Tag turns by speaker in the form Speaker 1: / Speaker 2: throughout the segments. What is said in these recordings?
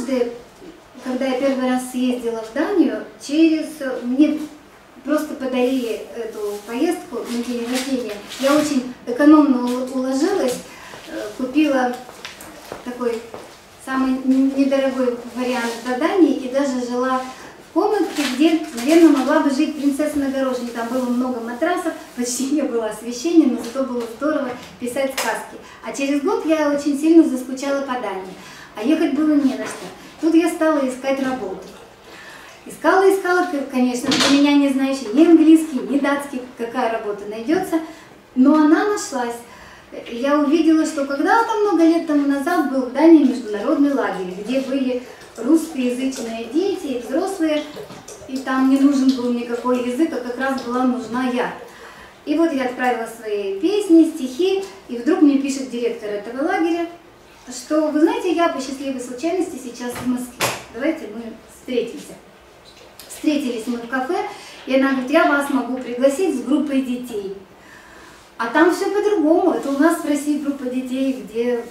Speaker 1: однажды, когда я первый раз съездила в Данию, мне просто подарили эту поездку на день рождения. Я очень экономно уложилась, купила такой самый недорогой вариант до Дании и даже жила в комнатке, где, наверное, могла бы жить принцесса на горошине. Там было много матрасов, почти не было освещения, но зато было здорово писать сказки. А через год я очень сильно заскучала по Дании, а ехать было не на что. Тут я стала искать работу. Искала, конечно, для меня не знающая ни английский, ни датский, какая работа найдется, но она нашлась. Я увидела, что когда-то много лет тому назад был в Дании международный лагерь, где были русскоязычные дети и взрослые, и там не нужен был никакой язык, а как раз была нужна я. И вот я отправила свои песни, стихи, и вдруг мне пишет директор этого лагеря, что, вы знаете, я по счастливой случайности сейчас в Москве, давайте мы встретимся. Встретились мы в кафе, и она говорит, я вас могу пригласить с группой детей. А там все по-другому. Это у нас в России группа детей, где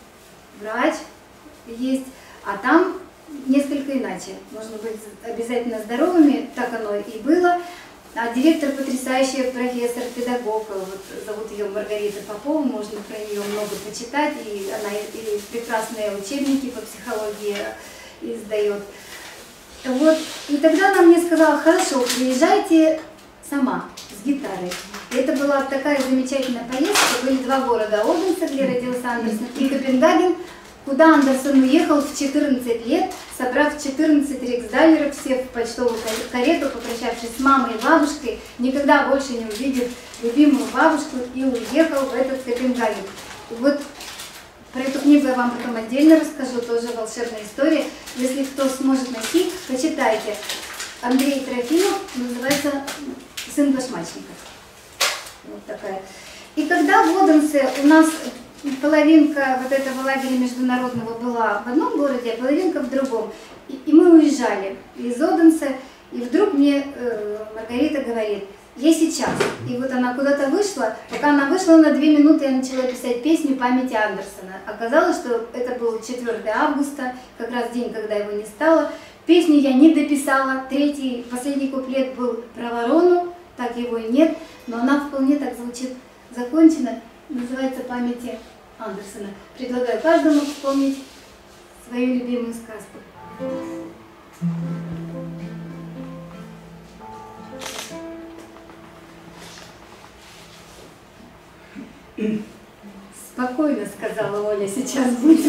Speaker 1: врач есть, а там несколько иначе. Нужно быть обязательно здоровыми, так оно и было. А директор потрясающий профессор, педагог, вот, зовут ее Маргарита Попова, можно про нее много почитать, и она и прекрасные учебники по психологии издает. Вот. И тогда она мне сказала, хорошо, приезжайте сама с гитарой. И это была такая замечательная поездка. Были два города: Оденсе, где родился Андерсон, и Копенгаген, куда Андерсон уехал в 14 лет, собрав 14 риксдалеров, сев в почтовую карету, попрощавшись с мамой и бабушкой, никогда больше не увидев любимую бабушку, и уехал в этот Копенгаген. Вот про эту книгу я вам потом отдельно расскажу, тоже волшебная история. Если кто сможет найти, почитайте. Андрей Трофимов, называется «Сын башмачника». Вот такая. И когда в Оденсе у нас половинка вот этого лагеря международного была в одном городе, а половинка в другом. И мы уезжали из Оденса, и вдруг мне Маргарита говорит, я сейчас. И вот она куда-то вышла, пока она вышла на 2 минуты, я начала писать песню памяти Андерсона. Оказалось, что это был 4 августа, как раз день, когда его не стало. Песню я не дописала, последний куплет был про ворону, так его и нет, но она вполне так звучит закончена, называется «Памяти Андерсона». Предлагаю каждому вспомнить свою любимую сказку. Спокойно, сказала Оля, сейчас будет.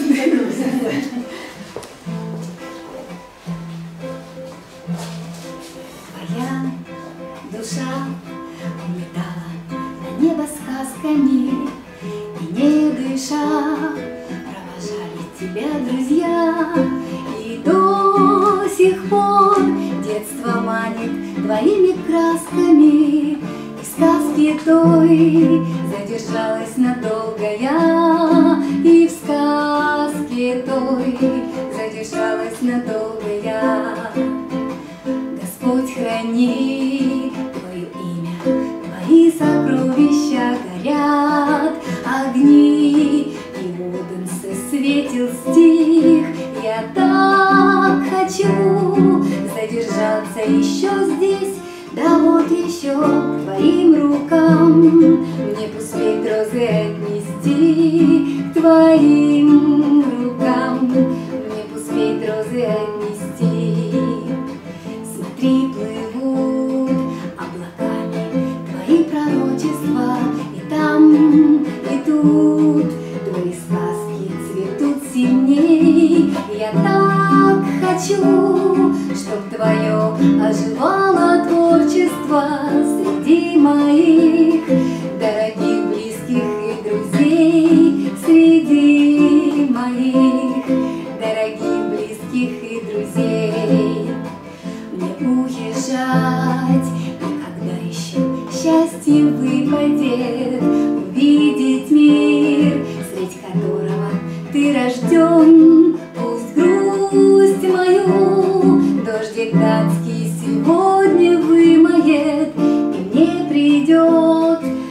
Speaker 1: Твоя душа улетала на небо сказками, и не дыша провожали тебя друзья. И до сих пор детство манит твоими красками, и сказки той задержалась надолго я, и в сказке той задержалась надолго я. Господь храни твое имя, твои сокровища горят, огни, и в Оденсе светил стих. Я так хочу задержаться еще здесь, да вот еще к твоим рукам мне пусть розы отнести, к твоим рукам мне пусть розы отнести. Смотри, плывут облаками твои пророчества, и там, и тут твои сказки цветут сильней. Я так хочу, чтоб твое оживало творчество среди моих дорогих, близких и друзей, среди моих дорогих, близких и друзей. Мне уезжать, и когда еще счастье выпадет, увидеть мир, средь которого ты рожден. Пусть грусть мою дождик датский сегодня вымоет, и мне придет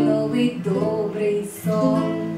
Speaker 1: новый добрый сон.